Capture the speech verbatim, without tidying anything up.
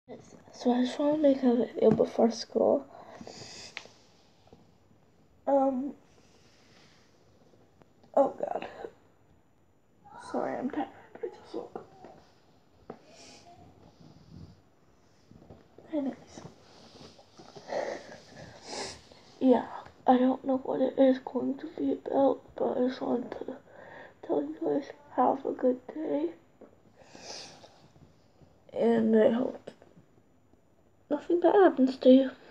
Yes, so I just want to make a video before school. Um, oh god. Sorry, I'm tired. I just woke up. Anyways. Yeah, I don't know what it is going to be about, but I just wanted to tell you guys have a good day. And I hope nothing bad happens to you.